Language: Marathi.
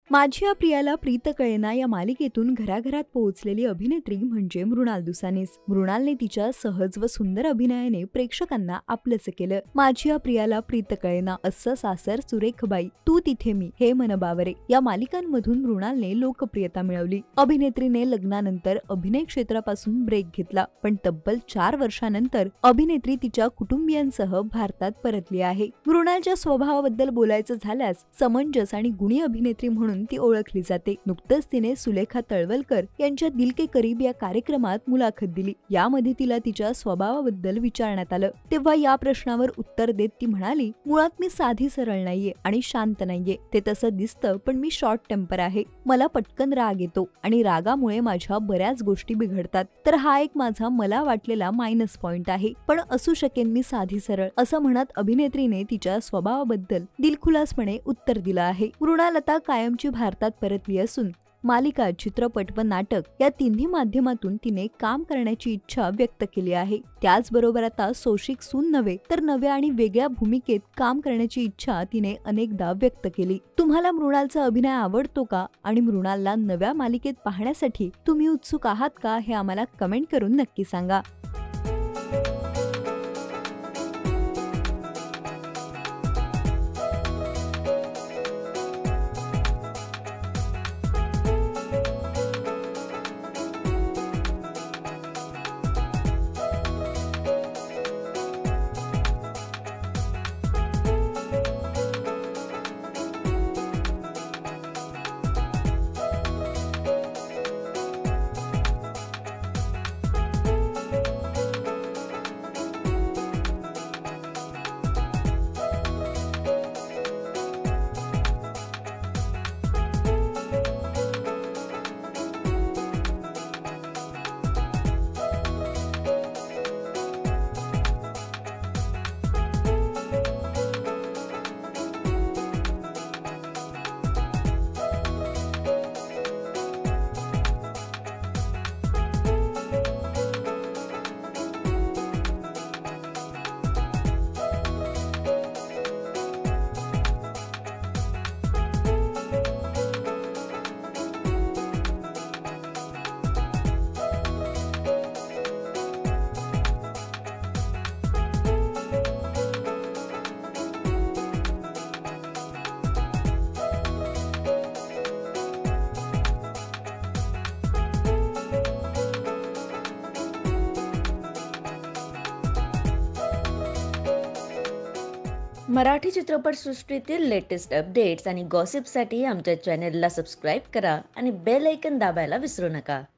माझ्या प्रियाला प्रीत कळेना या मालिकेतून घराघरात पोहोचलेली अभिनेत्री म्हणजे मृणाल दुसानीच. मृणालने तिच्या सहज व सुंदर अभिनयाने प्रेक्षकांना आपलंच केलं. माझ्या प्रियाला प्रीत कळेना, असं सासर सुरेख बाई, तू तिथे मी, हे मन बावरे या मालिकांमधून मृणालने लोकप्रियता मिळवली. अभिनेत्रीने लग्नानंतर अभिनय क्षेत्रापासून ब्रेक घेतला, पण तब्बल 4 वर्षांनंतर अभिनेत्री तिच्या कुटुंबियांसह भारतात परतली आहे. मृणालच्या स्वभावाबद्दल बोलायचं झाल्यास समंजस आणि गुणी अभिनेत्री म्हणून ती ओळखली जाते. नुकतंच तिने सुलेखा तळवलकर यांच्या दिल के करीब या कार्यक्रमात मुलाखत दिली. यामध्ये तिला तिच्या स्वभावाबद्दल विचारण्यात आलं, तेव्हा या प्रश्नावर उत्तर देत ती म्हणाली, मुळात मी साधी सरळ नाहीये आणि शांत नाहीये. ते तसं दिसतं, पण मी शॉर्ट टेम्पर आहे. मला पटकन राग येतो आणि रागामुळे माझ्या बऱ्याच गोष्टी बिघडतात. तर हा एक माझा मला वाटलेला मायनस पॉइंट आहे, पण असू शकेन मी साधी सरळ, असं म्हणत अभिनेत्रीने तिच्या स्वभावाबद्दल दिलखुलासपणे उत्तर दिलं आहे. मृणाल आता कायमची भारतात परतली असून मालिका, चित्रपट व नाटक या तिन्ही माध्यमातून तिने काम करण्याची इच्छा व्यक्त केली आहे. त्याचबरोबर आता सोशिक सून नव्हे तर नव्या आणि वेगळ्या भूमिकेत काम करण्याची इच्छा तिने अनेकदा व्यक्त केली. तुम्हाला मृणालचा अभिनय आवडतो का आणि मृणालला नव्या मालिकेत पाहण्यासाठी तुम्ही उत्सुक आहात का, हे आम्हाला कमेंट करून नक्की सांगा. मराठी चित्रपटसृष्टीतील लेटेस्ट अपडेट्स आणि गॉसिपसाठी आमच्या चॅनेलला सबस्क्राईब करा आणि बेल आयकॉन दाबायला विसरू नका.